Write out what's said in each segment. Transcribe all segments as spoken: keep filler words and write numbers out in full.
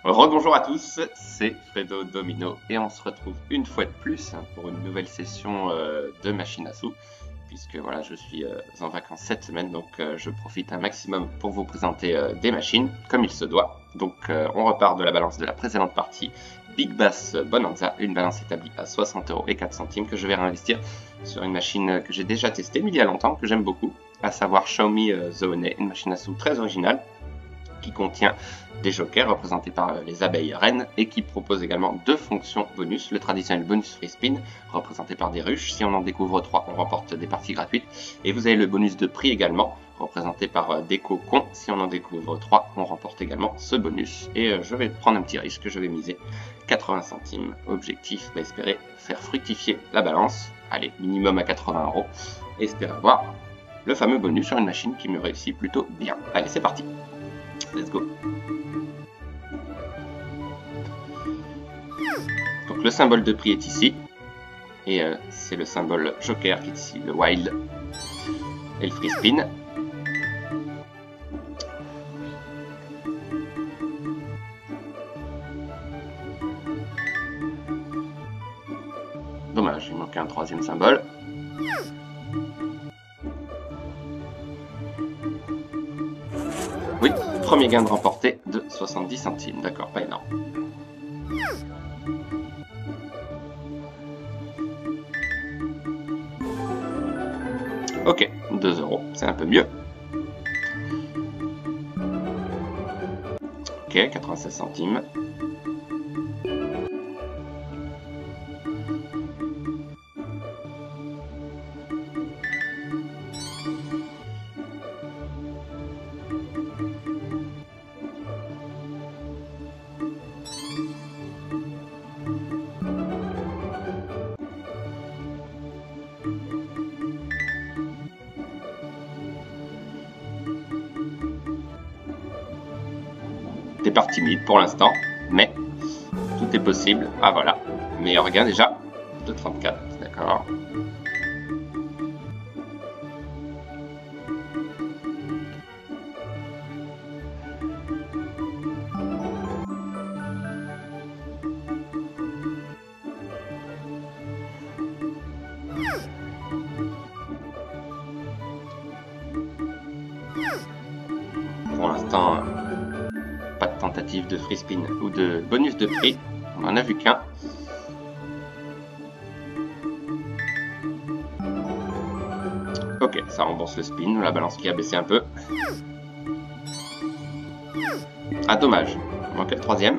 Rebonjour à tous, c'est Fredo Domino et on se retrouve une fois de plus pour une nouvelle session euh, de machine à sous, puisque voilà, je suis euh, en vacances cette semaine, donc euh, je profite un maximum pour vous présenter euh, des machines comme il se doit. Donc euh, on repart de la balance de la précédente partie, Big Bass Bonanza, une balance établie à soixante euros et quatre centimes que je vais réinvestir sur une machine que j'ai déjà testée mais il y a longtemps, que j'aime beaucoup, à savoir Xiaomi euh, Zoone, une machine à sous très originale qui contient des jokers représentés par les abeilles reines et qui propose également deux fonctions bonus. Le traditionnel bonus free spin représenté par des ruches. Si on en découvre trois, on remporte des parties gratuites. Et vous avez le bonus de prix également représenté par des cocons. Si on en découvre trois, on remporte également ce bonus. Et je vais prendre un petit risque, je vais miser quatre-vingts centimes. Objectif, va espérer faire fructifier la balance. Allez, minimum à quatre-vingts euros. Et espérer avoir le fameux bonus sur une machine qui me réussit plutôt bien. Allez, c'est parti. Let's go. Donc le symbole de prix est ici. Et euh, c'est le symbole joker qui est ici, le wild et le free spin. Dommage, il manquait un troisième symbole. Oui, premier gain de remporté de soixante-dix centimes. D'accord, pas énorme. Ok, deux euros, c'est un peu mieux. Ok, quatre-vingt-seize centimes. Départ timide pour l'instant, mais tout est possible. Ah voilà, meilleur gain déjà de trente-quatre, d'accord. Pour l'instant, pas de tentative de free spin ou de bonus de prix, on en a vu qu'un. Ok, ça rembourse le spin, la balance qui a baissé un peu. Ah dommage, il manquait le troisième.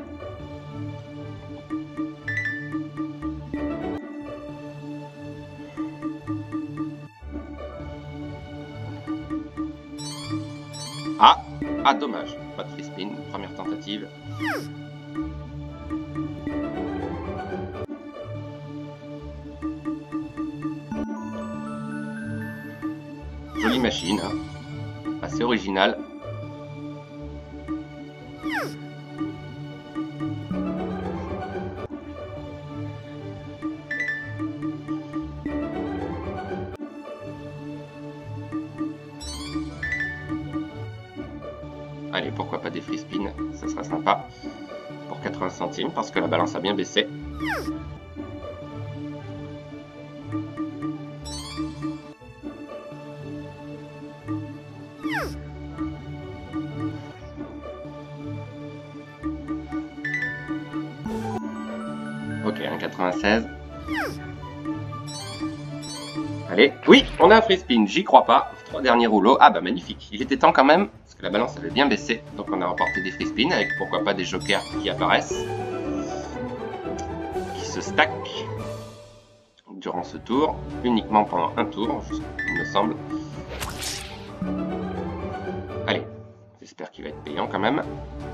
Ah, ah dommage, pas de free spin, première tentative. Jolie machine, hein. Assez originale. Allez, pourquoi pas des free spin, ça sera sympa. Pour quatre-vingts centimes, parce que la balance a bien baissé. Ok, un quatre-vingt-seize. Allez, oui, on a un free spin, j'y crois pas. Trois derniers rouleaux, ah bah magnifique. Il était temps quand même, parce que la balance avait bien baissé. Donc on a remporté des free spins avec pourquoi pas des jokers qui apparaissent, qui se stackent durant ce tour, uniquement pendant un tour, il me semble. Allez, j'espère qu'il va être payant quand même.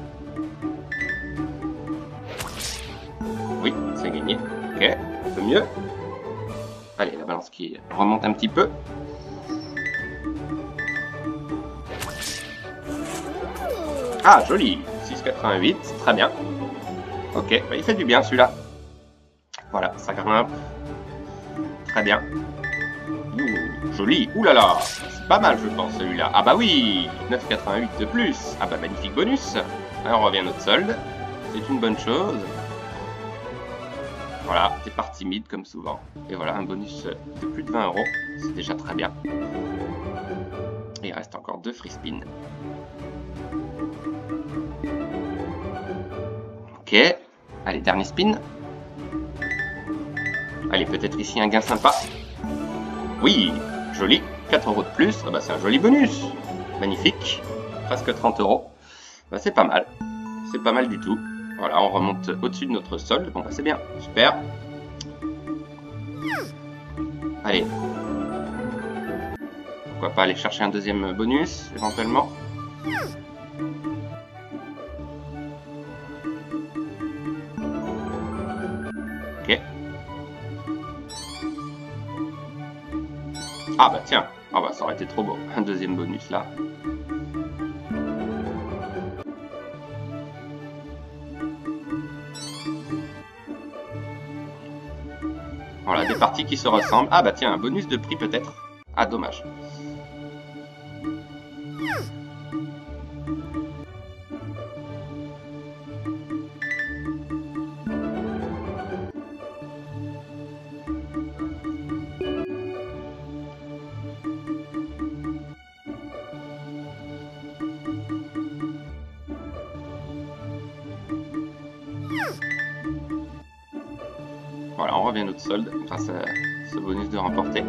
Oui, c'est gagné. Ok, un peu mieux. Allez, la balance qui remonte un petit peu. Ah, joli, six quatre-vingt-huit, c'est très bien. Ok, bah, il fait du bien celui-là. Voilà, ça grimpe. Très bien. Ouh, joli, oulala, c'est pas mal je pense celui-là. Ah bah oui, neuf quatre-vingt-huit de plus. Ah bah magnifique bonus. Alors on revient à notre solde. c'est une bonne chose. Voilà, départ timide comme souvent. Et voilà, un bonus de plus de vingt euros. C'est déjà très bien. Et il reste encore deux free spins. Ok. Allez, dernier spin. Allez, peut-être ici un gain sympa. Oui, joli. quatre euros de plus. Ah bah, c'est un joli bonus. Magnifique. Presque trente euros. Bah, c'est pas mal. C'est pas mal du tout. Voilà, on remonte au-dessus de notre solde. Bon, bah, c'est bien. Super. Allez. Pourquoi pas aller chercher un deuxième bonus, éventuellement. Ok. Ah bah tiens. Ah bah ça aurait été trop beau. Un deuxième bonus là. Voilà, des parties qui se ressemblent. Ah bah tiens, un bonus de prix peut-être. Ah, dommage. Voilà, on revient à notre solde grâce à ce bonus de remporter.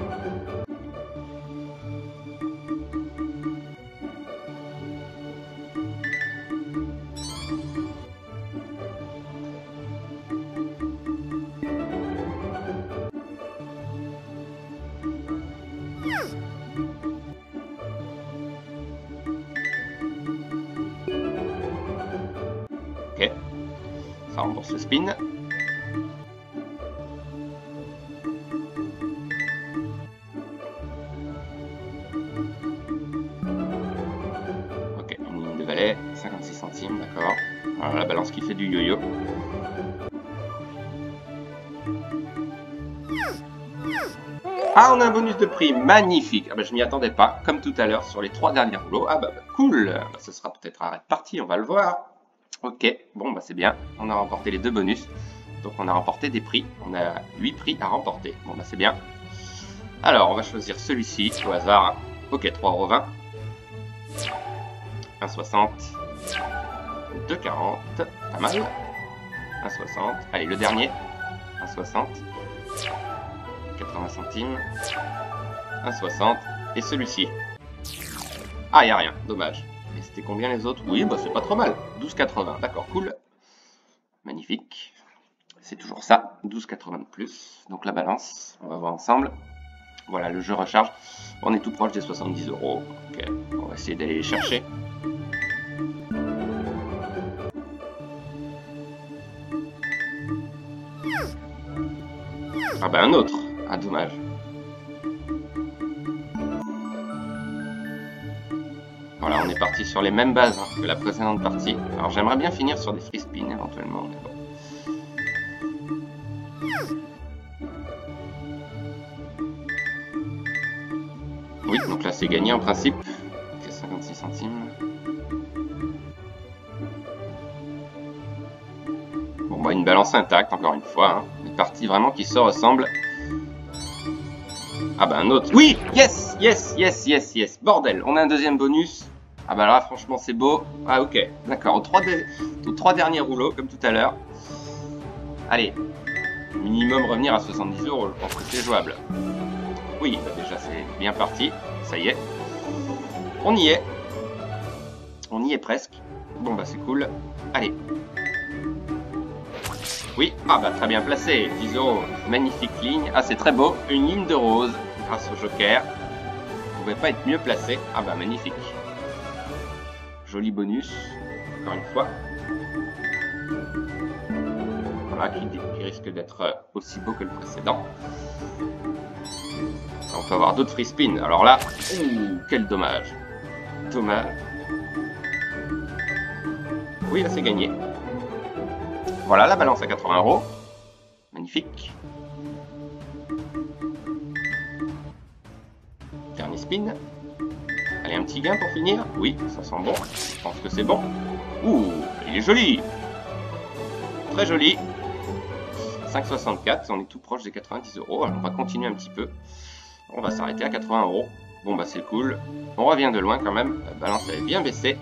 Ok, ça rembourse le spin. Ok, une ligne de valet, cinquante-six centimes, d'accord. Voilà la balance qui fait du yo-yo. Ah, on a un bonus de prix, magnifique. Ah bah, je m'y attendais pas, comme tout à l'heure sur les trois derniers rouleaux. Ah bah, bah cool, bah, ce sera peut-être arrêt de partie, on va le voir. Ok, bon bah c'est bien, on a remporté les deux bonus. Donc on a remporté des prix, on a huit prix à remporter. Bon bah c'est bien. Alors on va choisir celui-ci au hasard. Ok, trois euros vingt. un soixante. deux quarante, pas mal. un soixante. Allez, le dernier. un soixante. quatre-vingts centimes. un soixante. Et celui-ci. Ah, il n'y a rien, dommage. Et c'était combien les autres? Oui, bah c'est pas trop mal. douze quatre-vingts, d'accord, cool. Magnifique. C'est toujours ça, douze quatre-vingts de plus. Donc la balance, on va voir ensemble. Voilà, le jeu recharge. On est tout proche des soixante-dix euros. Ok, on va essayer d'aller les chercher. Ah bah un autre. Ah, dommage. Voilà, on est parti sur les mêmes bases hein, que la précédente partie. Alors j'aimerais bien finir sur des free spins éventuellement, mais bon. Oui, donc là c'est gagné en principe. Ok, cinquante-six centimes. Bon, bah une balance intacte, encore une fois. Hein. Une partie vraiment qui se ressemble. Ah bah un autre. Oui, yes, yes, yes, yes, yes. Bordel, on a un deuxième bonus. Ah bah là, franchement, c'est beau. Ah ok, d'accord. Aux trois, aux trois derniers rouleaux, comme tout à l'heure. Allez, minimum revenir à soixante-dix euros. Je pense que c'est jouable. Oui, bah déjà, c'est bien parti. Ça y est. On y est. On y est presque. Bon bah c'est cool. Allez. Oui, ah bah très bien placé. dix euros. Magnifique ligne. Ah, c'est très beau. Une ligne de rose grâce au joker. Vous ne pouvez pas être mieux placé. Ah bah magnifique. Joli bonus, encore une fois. Voilà, qui, qui risque d'être aussi beau que le précédent. On peut avoir d'autres free spins. Alors là, ouh, quel dommage. Dommage. Oui, là c'est gagné. Voilà, la balance à quatre-vingts euros. Magnifique. Dernier spin. Allez, un petit gain pour finir. Oui, ça sent bon. Je pense que c'est bon. Ouh, il est joli. très joli. cinq virgule soixante-quatre, on est tout proche des quatre-vingt-dix euros. Alors on va continuer un petit peu. On va s'arrêter à quatre-vingts euros. Bon bah c'est cool. On revient de loin quand même. La balance avait bien baissé.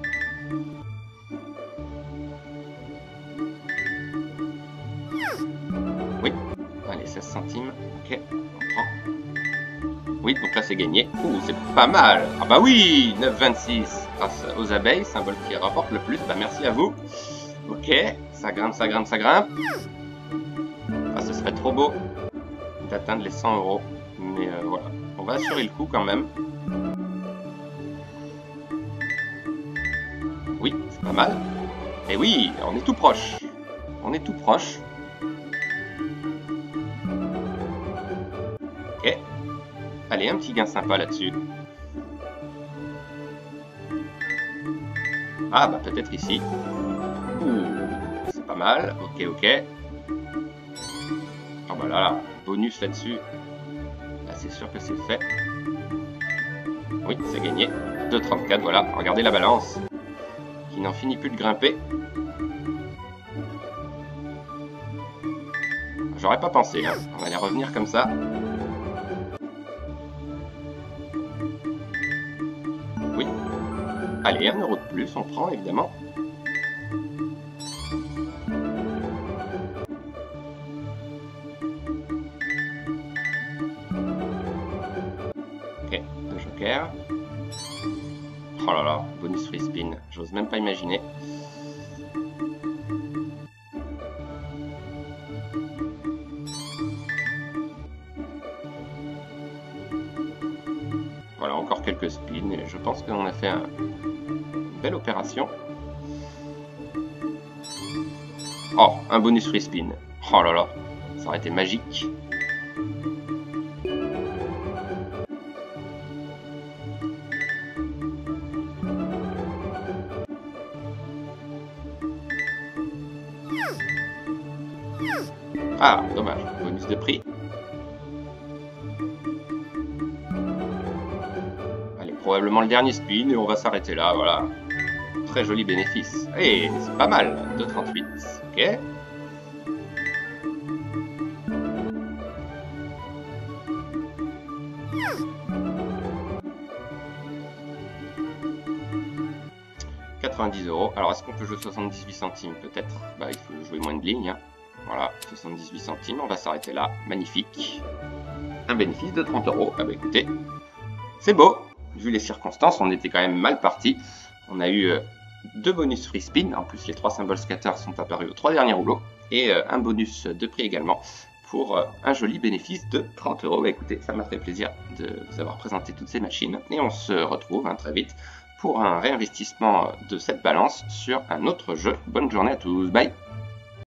Oui. Allez, seize centimes. Ok, on prend. Oui, donc là c'est gagné. Ouh, c'est pas mal. Ah bah oui, neuf virgule vingt-six grâce aux abeilles, symbole qui rapporte le plus. Bah merci à vous. Ok, ça grimpe, ça grimpe, ça grimpe. Ah, ce serait trop beau d'atteindre les cent euros. Mais euh, voilà, on va assurer le coup quand même. Oui, c'est pas mal. Et oui, on est tout proche. On est tout proche. Ok. Allez, un petit gain sympa là-dessus. Ah, bah peut-être ici. Ouh, c'est pas mal. Ok, ok. Ah bah là, là, bonus là-dessus. Là, c'est sûr que c'est fait. Oui, c'est gagné. deux virgule trente-quatre, voilà. Regardez la balance. Qui n'en finit plus de grimper. J'aurais pas pensé, hein. On va aller revenir comme ça. Oui. Allez, un euro de plus, on prend évidemment. Ok, deux jokers. Oh là là, bonus free spin, j'ose même pas imaginer. Voilà, encore quelques spins et je pense qu'on a fait un... une belle opération. Oh, un bonus free spin. Oh là là, ça aurait été magique. Ah, dommage, bonus de prix. Allez, probablement le dernier spin et on va s'arrêter là, voilà. Très joli bénéfice. Et c'est pas mal, deux virgule trente-huit, ok. quatre-vingt-dix euros. Alors, est-ce qu'on peut jouer soixante-dix-huit centimes? Peut-être. Bah, il faut jouer moins de lignes. Hein. Voilà, soixante-dix-huit centimes. On va s'arrêter là. Magnifique. Un bénéfice de trente euros. Ah bah écoutez, c'est beau. Vu les circonstances, on était quand même mal parti. On a eu euh, deux bonus free spin. En plus, les trois symboles scatter sont apparus aux trois derniers rouleaux. Et euh, un bonus de prix également pour euh, un joli bénéfice de trente euros. Bah écoutez, ça m'a fait plaisir de vous avoir présenté toutes ces machines. Et on se retrouve hein, très vite pour un réinvestissement de cette balance sur un autre jeu. Bonne journée à tous, bye!